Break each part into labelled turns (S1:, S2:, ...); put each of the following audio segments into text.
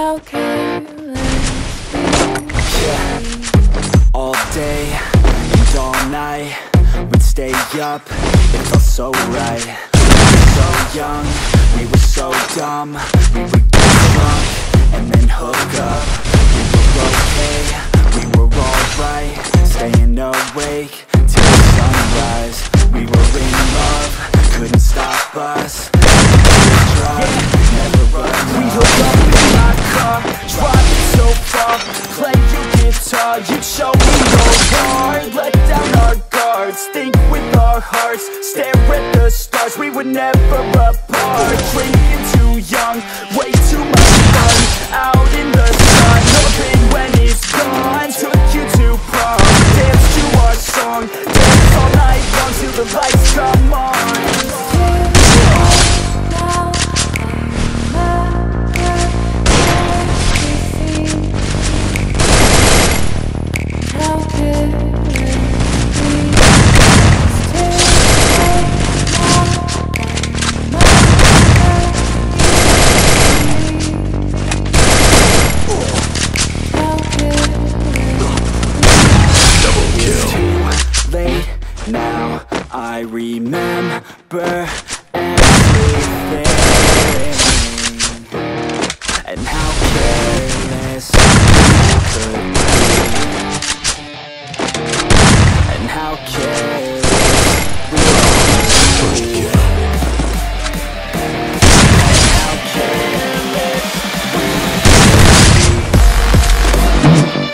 S1: how careless
S2: all day and all night, we'd stay up, it felt so right. We were so young, we were so dumb. We would get drunk and then hook up. We were okay, we were alright, staying awake till the sunrise. We were in love, couldn't stop us. Never run. We hooked up in my car, driving so far. Play your guitar, you'd show me your heart. Let down our guards, think with our hearts. Stare at the stars, we were never apart. Drinking too young, way too much fun. Out in the sun, no pain when it's gone. Took you to prom, dance to our song. Dance all night long till the lights come on. Now I remember everything, and how careless we could be, and how careless we could be, and how careless we could be.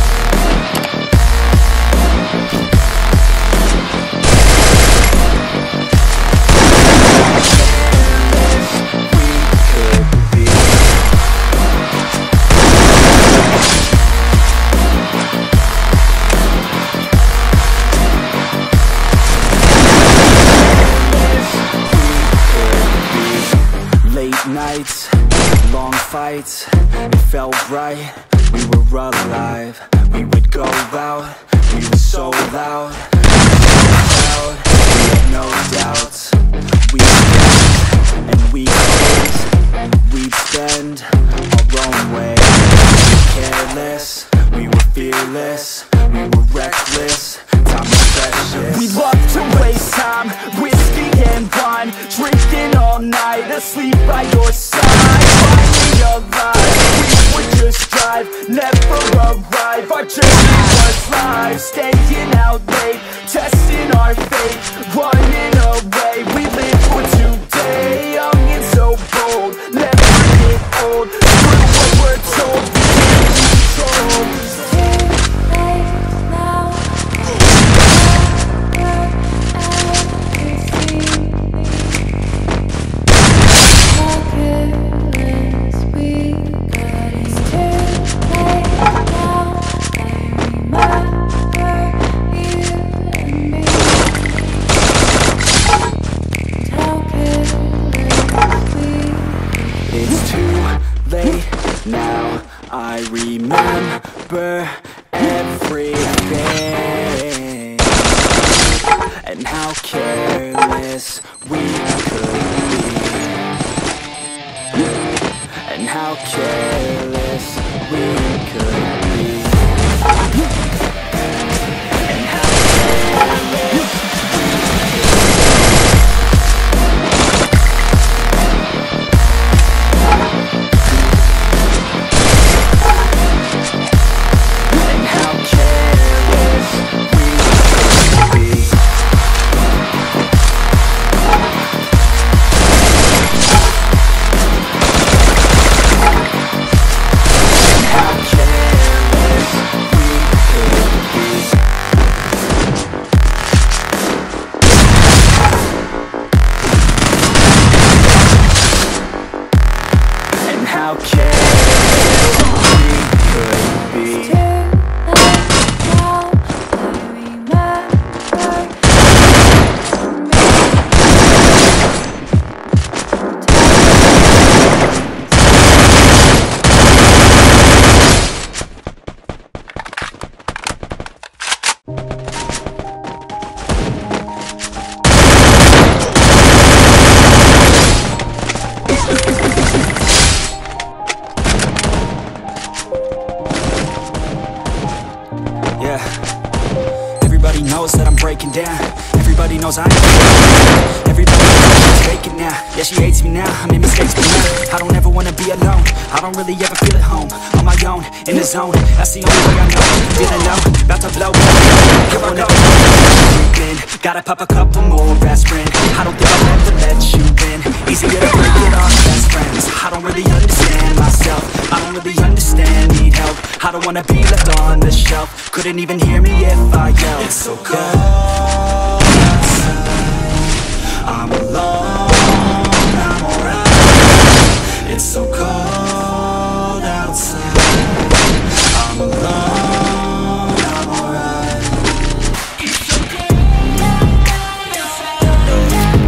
S2: Nights, long fights, it felt right, we were alive. We would go out, we were so loud, so proud, we had no doubts. We danced and we danced, we'd spend our own way. We were careless, we were fearless, we were reckless, time was precious. We loved to waste time, whiskey and wine, drinking all night, asleep by your side. Finally alive, we would just drive, never arrive. Our journey was live, staying out late, testing our fate, running away. We live for today, young and so bold, never get old. Screw what we're told, we can't control. Now I remember everything, and how careless we could be, and how careless we could be. yeah. Everybody knows that I'm breaking down. Everybody knows I ain't. Everybody knows she's faking now. Yeah, she hates me now, I made mistakes but now I don't ever wanna be alone. I don't really ever feel at home. On my own, in the zone, that's the only way I know. Feeling low, about to blow. Here I go. Gotta pop a couple more aspirin. I don't think I'll ever let you in. Easier to break it off best friends. I don't really understand myself. I don't really understand, need help. I don't wanna be left on the shelf. Couldn't even hear me if I yelled. It's so cold outside. I'm alone, I'm alright. It's so cold outside. I'm alone, I'm alright. It's so cold outside.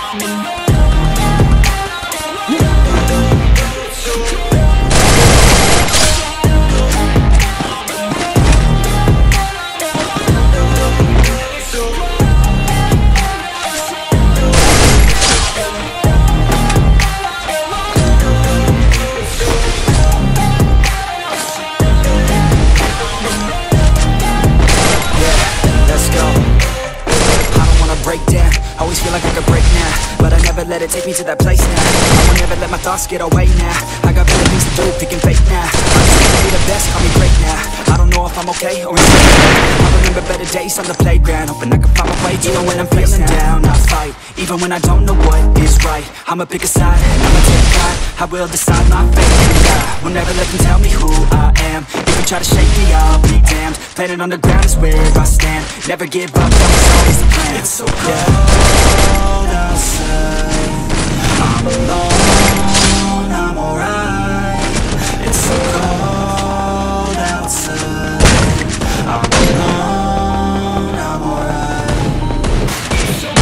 S2: Always feel like I could break now, but I never let it take me to that place now. I will never let my thoughts get away now. I got better things to do, picking fate now. I'm just gonna be the best, call me great now. I don't know if I'm okay or insane. I remember better days on the playground, hoping I can find my way. Even when I'm feeling down, I fight. Even when I don't know what is right, I'ma pick a side, I'ma take pride. I will decide my fate, I will never let them tell me who I am. If you try to shake me, I'll be damned. Planet on the ground is where I stand. Never give up, that's always the plan. It's so cold outside. I'm alone, I'm alright. It's so cold outside. I'm alone, I'm alright. It's so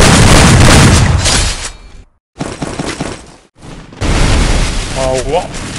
S1: what?